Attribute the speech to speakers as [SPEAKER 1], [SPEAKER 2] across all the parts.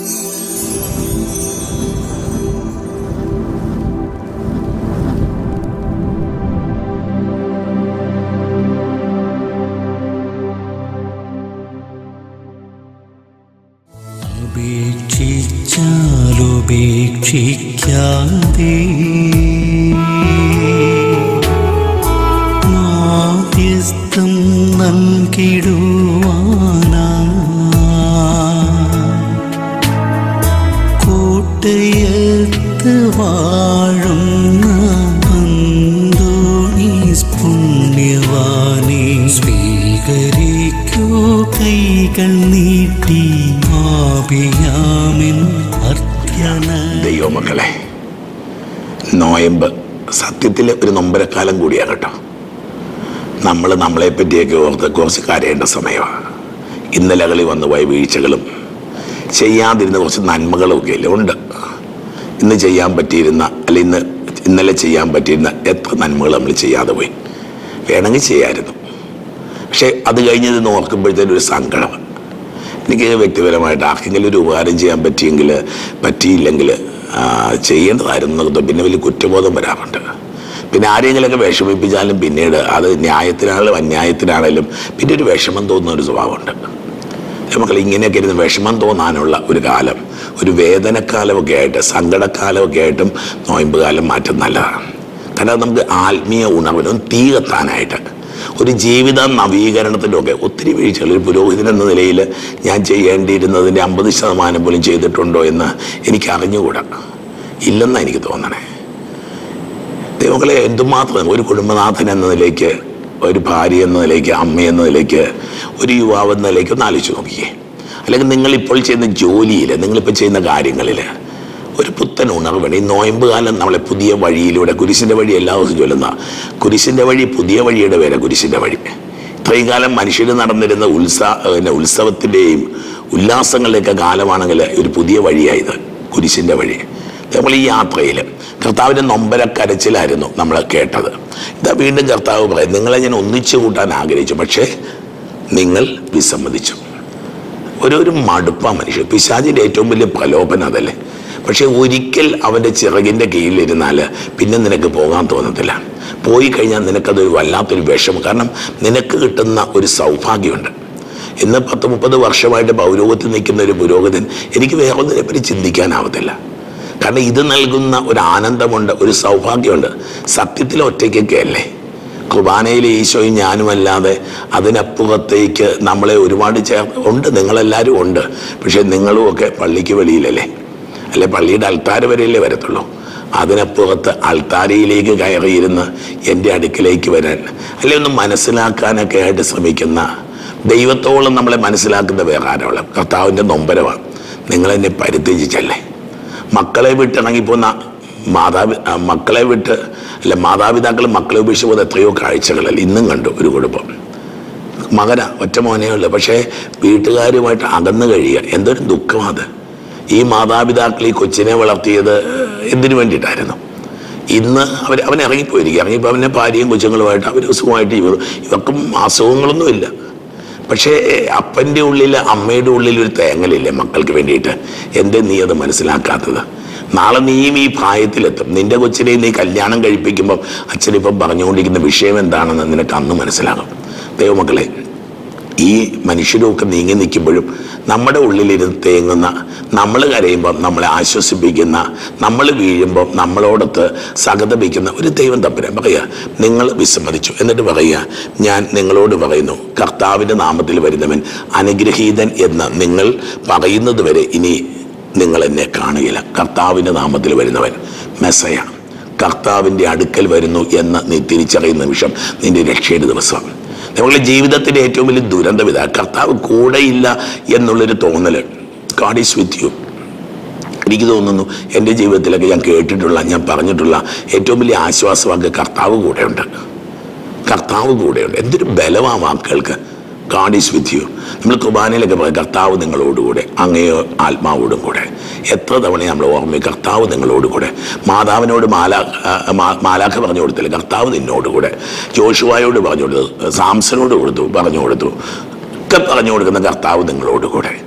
[SPEAKER 1] ഉപേക്ഷിക്കാതെ മാധ്യസ്ഥം നൽകിടുവാനാ കോട്ടയത്ത് വാഴുന്ന അന്തോണീസ് പുണ്യവാനെ സ്വീകരിക്കൂ കൈകൾ നീട്ടി
[SPEAKER 2] ദൈവമക്കളെ, നോയമ്പ് സത്യത്തിൽ ഒരു നൊമ്പരക്കാലം കൂടിയാകട്ടോ. നമ്മളെ പറ്റിയൊക്കെ ഓർത്ത് കുറച്ച് കരയേണ്ട സമയമാണ്. ഇന്നലകളിൽ വന്നു പോയ വീഴ്ചകളും ചെയ്യാതിരുന്ന കുറച്ച് നന്മകളും ഒക്കെ അല്ലേ ഉണ്ട്. ഇന്ന് ചെയ്യാൻ പറ്റിയിരുന്ന അല്ലെങ്കിൽ ഇന്നലെ ചെയ്യാൻ പറ്റിയിരുന്ന എത്ര നന്മകൾ നമ്മൾ ചെയ്യാതെ പോയി. വേണമെങ്കിൽ ചെയ്യാമായിരുന്നു, പക്ഷെ അത് കഴിഞ്ഞത് ഓർക്കുമ്പോഴത്തേനും ഒരു സങ്കടം. എനിക്ക് വ്യക്തിപരമായിട്ട് ആർക്കെങ്കിലും ഒരു ഉപകാരം ചെയ്യാൻ പറ്റിയില്ലെങ്കിൽ ചെയ്യേണ്ടതായിരുന്നു എന്നൊക്കെ പിന്നെ വലിയ കുറ്റബോധം വരാറുണ്ട്. പിന്നെ ആരെങ്കിലുമൊക്കെ വിഷമിപ്പിച്ചാലും പിന്നീട് അത് ന്യായത്തിനാണെങ്കിലും അന്യായത്തിനാണെങ്കിലും പിന്നെ ഒരു വിഷമം തോന്നുന്ന ഒരു സ്വഭാവമുണ്ട്. നമുക്ക് ഇങ്ങനെയൊക്കെ ഇരുന്ന് വിഷമം തോന്നാനുള്ള ഒരു കാലം, ഒരു വേദനക്കാലമൊക്കെ ആയിട്ട് സങ്കടക്കാലമൊക്കെ ആയിട്ടും നോയമ്പ് കാലം മാറ്റം നല്ലതാണ്. കാരണം നമുക്ക് ആത്മീയ ഉണർവിനും തീ കത്താനായിട്ട് ഒരു ജീവിത നവീകരണത്തിലൊക്കെ ഒത്തിരി വീഴ്ചകൾ ഒരു പുരോഹിതൻ എന്ന നിലയിൽ ഞാൻ ചെയ്യേണ്ടിയിരുന്നതിൻ്റെ 50% പോലും ചെയ്തിട്ടുണ്ടോ എന്ന് എനിക്ക് അറിഞ്ഞുകൂടാ. ഇല്ലെന്നാണ് എനിക്ക് തോന്നണേ. ദൈവങ്ങളെ, എന്തുമാത്രം ഒരു കുടുംബനാഥൻ എന്ന നിലയ്ക്ക്, ഒരു ഭാര്യ എന്ന നിലയ്ക്ക്, അമ്മ എന്ന നിലയ്ക്ക്, ഒരു യുവാവ് എന്ന നിലയ്ക്ക് ഒന്ന് ആലോചിച്ച് നോക്കിയേ. അല്ലെങ്കിൽ നിങ്ങളിപ്പോൾ ചെയ്യുന്ന ജോലിയിൽ, നിങ്ങളിപ്പോൾ ചെയ്യുന്ന കാര്യങ്ങളിൽ ഒരു പുത്തൻ ഉണർവാണ്. ഈ നോയമ്പ് കാലം നമ്മളെ പുതിയ വഴിയിലൂടെ, കുരിശിൻ്റെ വഴി എല്ലാ ദിവസവും ചൊല്ലുന്ന കുരിശിൻ്റെ വഴി, പുതിയ വഴിയുടെ പേര് കുരിശിൻ്റെ വഴി. ഇത്രയും കാലം മനുഷ്യർ നടന്നിരുന്ന ഉത്സവത്തിൻ്റെയും ഉല്ലാസങ്ങളുടെയൊക്കെ കാലമാണെങ്കിൽ ഒരു പുതിയ വഴിയായത് കുരിശിൻ്റെ വഴി. നമ്മൾ ഈ യാത്രയിൽ കർത്താവിൻ്റെ നൊമ്പരക്കരച്ചിലായിരുന്നു നമ്മൾ കേട്ടത്. ഇതാ വീണ്ടും കർത്താവ് പറയും, നിങ്ങളെ ഞാൻ ഒന്നിച്ചു കൂട്ടാൻ ആഗ്രഹിച്ചു, പക്ഷേ നിങ്ങൾ വിസമ്മതിച്ചു. ഒരു മടുപ്പാണ് മനുഷ്യൻ. പിശാചിൻ്റെ ഏറ്റവും വലിയ പ്രലോഭനം അതല്ലേ. പക്ഷെ ഒരിക്കൽ അവൻ്റെ ചിറകിൻ്റെ കീഴിലിരുന്നാൽ പിന്നെ നിനക്ക് പോകാൻ തോന്നത്തില്ല. പോയി കഴിഞ്ഞാൽ നിനക്കതൊരു വല്ലാത്തൊരു വിഷമം. കാരണം നിനക്ക് കിട്ടുന്ന ഒരു സൗഭാഗ്യമുണ്ട്. ഇന്ന് 10-30 വർഷമായിട്ട് പൗരോഗത്തിൽ നിൽക്കുന്ന ഒരു പുരോഹിതൻ എനിക്ക് വേറൊന്നിനെ പറ്റി ചിന്തിക്കാനാവത്തില്ല. കാരണം ഇത് നൽകുന്ന ഒരു ആനന്ദമുണ്ട്, ഒരു സൗഭാഗ്യമുണ്ട്. സത്യത്തിൽ ഒറ്റയ്ക്കൊക്കെ അല്ലേ. കുർബാനയിൽ ഈശോയും ഞാനുമല്ലാതെ അതിനപ്പുറത്തേക്ക് നമ്മളെ ഒരുപാട് ഉണ്ട്. നിങ്ങളെല്ലാവരും ഉണ്ട്. പക്ഷെ നിങ്ങളും ഒക്കെ പള്ളിക്ക് വെളിയിലല്ലേ, അല്ലെ പള്ളിയുടെ അൾത്താര വരെയല്ലേ വരത്തുള്ളൂ. അതിനപ്പുറത്ത് അൾത്താരയിലേക്ക് കയറിയിരുന്ന് എൻ്റെ അടുക്കിലേക്ക് വരാൻ, അല്ലെ ഒന്ന് മനസ്സിലാക്കാനൊക്കെ ആയിട്ട് ശ്രമിക്കുന്ന, ദൈവത്തോളം നമ്മളെ മനസ്സിലാക്കുന്ന വേറെ ആരോളം കർത്താവിൻ്റെ നൊമ്പരമാണ്. നിങ്ങളെന്നെ പരിത്യജിച്ചല്ലേ. മക്കളെ വിട്ടിറങ്ങിപ്പോന്ന മാതാപിതാക്കൾ മക്കളെ ഉപേക്ഷിച്ച് പോകുന്ന എത്രയോ കാഴ്ചകളല്ല ഇന്നും കണ്ടു. ഒരു കുടുംബം മകനാ, ഒറ്റ മോനേ ഉള്ളു, പക്ഷേ വീട്ടുകാരുമായിട്ട് അകന്നു കഴിയുക. എന്തൊരു ദുഃഖമാണ്. ഈ മാതാപിതാക്കൾ ഈ കൊച്ചിനെ വളർത്തിയത് എന്തിനു വേണ്ടിയിട്ടായിരുന്നു? ഇന്ന് അവൻ ഇറങ്ങിപ്പോയിരിക്കും. ഇറങ്ങിപ്പോൾ അവൻ്റെ ഭാര്യയും കൊച്ചുങ്ങളുമായിട്ട് അവർ സുഖമായിട്ട് ഇവർക്കും അസുഖങ്ങളൊന്നുമില്ല. പക്ഷേ അപ്പൻ്റെ ഉള്ളിൽ, അമ്മയുടെ ഉള്ളിൽ ഒരു തേങ്ങലില്ലേ മക്കൾക്ക് വേണ്ടിയിട്ട്. എന്തേ നീ അത് മനസ്സിലാക്കാത്തത്? നാളെ നീയും ഈ പ്രായത്തിലെത്തും. നിന്റെ കൊച്ചിനെ നീ കല്യാണം കഴിപ്പിക്കുമ്പം അച്ഛനിപ്പം പറഞ്ഞുകൊണ്ടിരിക്കുന്ന വിഷയം എന്താണെന്ന് നിനക്ക് അന്ന് മനസ്സിലാകും. ദൈവമക്കളെ, ഈ മനുഷ്യരൊക്കെ നീങ്ങി നിൽക്കുമ്പോഴും നമ്മുടെ ഉള്ളിലിരുന്ന് തേങ്ങുന്ന, നമ്മൾ കരയുമ്പം നമ്മളെ ആശ്വസിപ്പിക്കുന്ന, നമ്മൾ വീഴുമ്പം നമ്മളോടൊത്ത് സഹതപിക്കുന്ന ഒരു ദൈവം തമ്പുരാൻ പറയുക, നിങ്ങൾ വിസമ്മതിച്ചു. എന്നിട്ട് പറയുക, ഞാൻ നിങ്ങളോട് പറയുന്നു, കർത്താവിൻ്റെ നാമത്തിൽ വരുന്നവൻ അനുഗ്രഹീതൻ എന്ന് നിങ്ങൾ പറയുന്നത് വരെ ഇനി നിങ്ങൾ എന്നെ കാണുകയില്ല. കർത്താവിൻ്റെ നാമത്തിൽ വരുന്നവൻ മെസ്സയ, കർത്താവിൻ്റെ അടുക്കൽ വരുന്നു എന്ന് നീ തിരിച്ചറിയുന്ന നിമിഷം നിന്റെ രക്ഷയുടെ ദിവസം. നമ്മുടെ ജീവിതത്തിൻ്റെ ഏറ്റവും വലിയ ദുരന്തം ഇതാ, കർത്താവ് കൂടെയില്ല എന്നുള്ളൊരു തോന്നൽ. God is with you. എനിക്ക് തോന്നുന്നു എൻ്റെ ജീവിതത്തിലൊക്കെ ഞാൻ പറഞ്ഞിട്ടുള്ള ഏറ്റവും വലിയ ആശ്വാസവാക്ക് കർത്താവ് കൂടെയുണ്ട്. കർത്താവ് കൂടെയുണ്ട്. എന്തൊരു ബലമാ വാക്കുകൾക്ക്. God is with you. നമ്മൾ കുർബാനയിലൊക്കെ പറയും, കർത്താവ് നിങ്ങളോടുകൂടെ, അങ്ങയോ ആത്മാവോടും കൂടെ. എത്ര തവണ നമ്മൾ ഓർമ്മയും കർത്താവ് നിങ്ങളോടുകൂടെ. മാതാവിനോട് മാലാഖ പറഞ്ഞു കൊടുത്തില്ല, കർത്താവ് നിന്നോടുകൂടെ. ജോഷുവായോട് പറഞ്ഞു കൊടുത്തു, സാംസനോട് പറഞ്ഞു കൊടുത്തു, ഒക്കെ പറഞ്ഞു കൊടുക്കുന്ന കർത്താവ് നിങ്ങളോടുകൂടെ.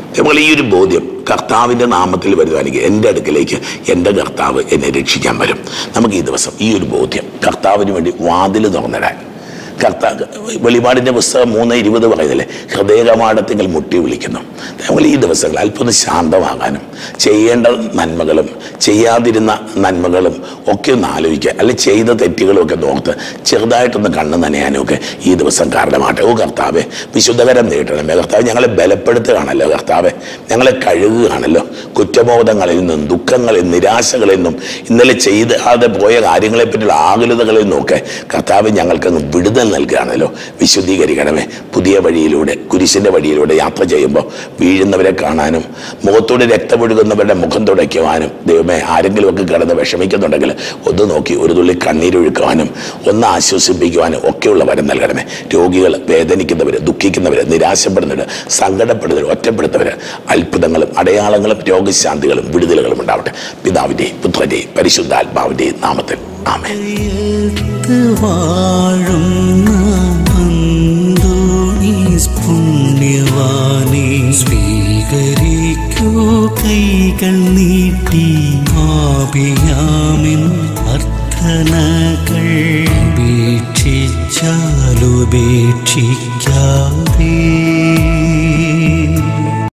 [SPEAKER 2] അതേപോലെ ഈ ഒരു ബോധ്യം കർത്താവിൻ്റെ നാമത്തിൽ വരുവാണെങ്കിൽ എൻ്റെ അടുക്കലേക്ക് എൻ്റെ കർത്താവ് എന്നെ രക്ഷിക്കാൻ വരും. നമുക്ക് ഈ ദിവസം ഈ ഒരു ബോധ്യം കർത്താവിന് വേണ്ടി വാതിൽ തുറന്നിടാൻ. വെളിപാടിൻ്റെ പുസ്തകം 3:20 പറയുന്നില്ലേ, ഹൃദയകവാടത്തിൽ മുട്ടി വിളിക്കുന്നു. അതേപോലെ ഈ ദിവസങ്ങൾ അല്പം ശാന്തമാകാനും ചെയ്യേണ്ട നന്മകളും ചെയ്യാതിരുന്ന നന്മകളും ഒക്കെ ഒന്ന് ആലോചിക്കുക, അല്ലെങ്കിൽ ചെയ്ത തെറ്റുകളും ഒക്കെ നോർത്ത് ചെറുതായിട്ടൊന്ന് കണ്ണ് നനയാനും ഒക്കെ ഈ ദിവസം കാരണമാട്ടെ. ഓ കർത്താവെ, വിശുദ്ധകരം നീട്ടണമേ കർത്താവ്, ഞങ്ങളെ ബലപ്പെടുത്തുകയാണല്ലോ കർത്താവെ, ഞങ്ങളെ കഴുകുകയാണല്ലോ കുറ്റബോധങ്ങളിൽ നിന്നും ദുഃഖങ്ങളിൽ നിരാശകളിൽ നിന്നും ഇന്നലെ ചെയ്താതെ പോയ കാര്യങ്ങളെപ്പറ്റിയുള്ള ആകുലതകളിൽ നിന്നൊക്കെ കർത്താവ് ഞങ്ങൾക്കങ്ങ് വിടുതൽ നൽകുകയാണല്ലോ. വിശുദ്ധീകരിക്കണമേ. പുതിയ വഴിയിലൂടെ, കുരിശിൻ്റെ വഴിയിലൂടെ യാത്ര ചെയ്യുമ്പോൾ വീഴുന്നവരെ കാണാനും മുഖത്തോട് രക്തമൊഴുകുന്നവരുടെ മുഖം തുടയ്ക്കുവാനും, ദൈവമേ ആരെങ്കിലുമൊക്കെ കിടന്ന് വിഷമിക്കുന്നുണ്ടെങ്കിൽ ഒന്ന് നോക്കി ഒരു തുള്ളി കണ്ണീരൊഴുക്കുവാനും ഒന്ന് ആശ്വസിപ്പിക്കുവാനും ഒക്കെയുള്ള വരം നൽകണമേ. രോഗികൾ, വേദനിക്കുന്നവർ, ദുഃഖിക്കുന്നവർ, നിരാശപ്പെടുന്നവർ, സങ്കടപ്പെടുന്നവർ, ഒറ്റപ്പെടുന്നവർ അത്ഭുതങ്ങളും അടയാളങ്ങളും രോഗശാന്തികളും വിടുതലുകളും ഉണ്ടാവട്ടെ. പിതാവിൻ്റെയും പുത്രൻ്റെയും പരിശുദ്ധാത്മാവിൻ്റെയും നാമത്തിൽ ആമേൻ.
[SPEAKER 1] പുണ്യവാനെ സ്വീകരിക്കൂ കൈകൾ നീട്ടി, പാപിയാമിൻ അർത്ഥനകൾ ഉപേക്ഷിച്ചാലുപേക്ഷിക്കാതെ